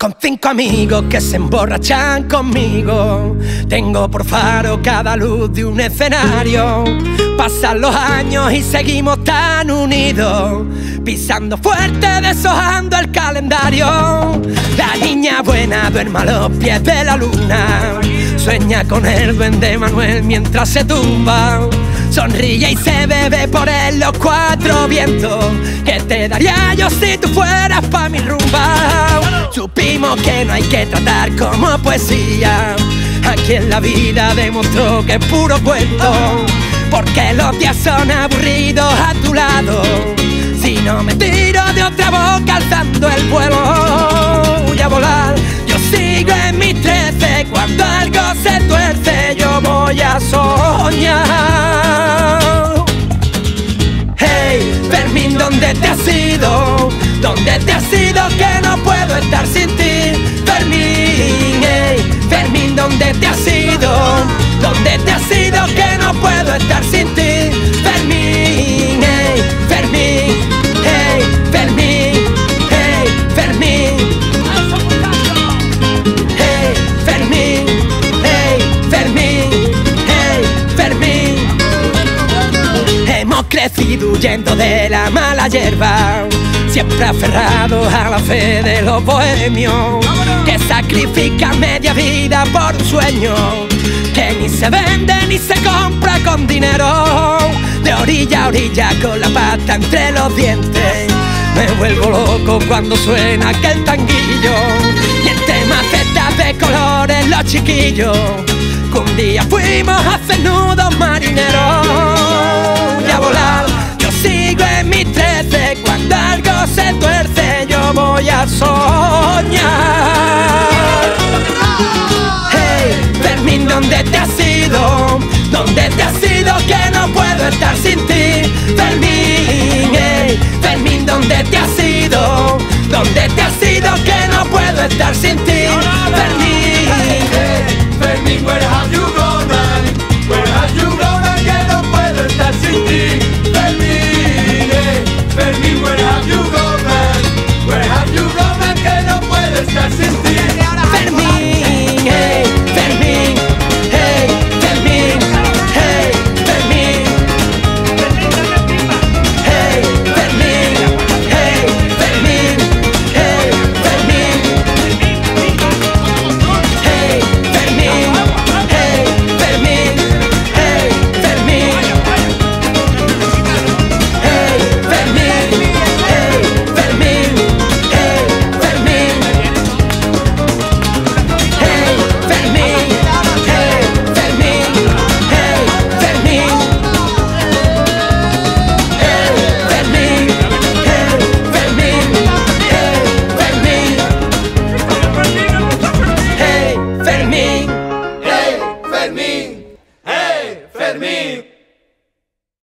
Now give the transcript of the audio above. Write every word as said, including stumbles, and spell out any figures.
Con cinco amigos que se emborrachan conmigo, tengo por faro cada luz de un escenario. Pasan los años y seguimos tan unidos, pisando fuerte, deshojando el calendario. La niña buena duerme a los pies de la luna, sueña con el duende Manuel mientras se tumba. Sonríe y se bebe por él los cuatro vientos. ¿Qué te daría yo si tú fueras pa' mi rumba? Supimos que no hay que tratar como poesía. Aquí en la vida demostró que es puro cuento, porque los días son aburridos a tu lado. Si no me tiro de otra boca alzando el vuelo, voy a volar. Yo sigo en mis trece, cuando algo se tuerce yo voy a soñar. Hey, Fermín, ¿dónde te has ido? ¿Dónde te has ido que no puedo estar sin ti? Fermín, hey, Fermín, ¿dónde te has ido? ¿Dónde te has ido que no puedo estar sin ti? Fermín, hey, Fermín, hey, Fermín, hey, Fermín. Hey, Fermín, hey, Fermín, hey, Fermín. Hemos crecido huyendo de la mala hierba, siempre aferrados a la fe de los bohemios, que sacrifican media vida por un sueño que ni se vende ni se compra con dinero. De orilla a orilla con la pata entre los dientes, me vuelvo loco cuando suena aquel tanguillo, y entre macetas de colores los chiquillos, que un día fuimos a hacer nudos marineros. Y a volar, yo sigo en mis trece, cuando algo se tuerce yo voy a soñar. Hey, Fermín, ¿dónde te has ido? ¿Dónde te has ido que no puedo estar sin ti? Fermín, hey, Fermín, ¿dónde te has ido? ¿Dónde te has ido que no puedo estar sin ti? Fermín, hey, Fermín, where have you gone, man? Where have you gone, man? Que no puedo estar sin ti. Fermín, hey, Fermín, where have you gone, man? Where have you gone, man? Que no puedo estar sin ti. Fermín, hey, Fermín, hey, Fermín, hey, Fermín. Hey, Fermín, hey, Fermín, hey, Fermín. Hey, Fermín, hey, Fermín, hey, Fermín. Hey, Fermín, hey, Fermín, hey, Fermín. Hey, Fermín, hey, Fermín, hey, Fermín. Hey, Fermín, hey, Fermín, hey, Fermín. Hey, Fermín. Hey, Fermín, hey, Fermín.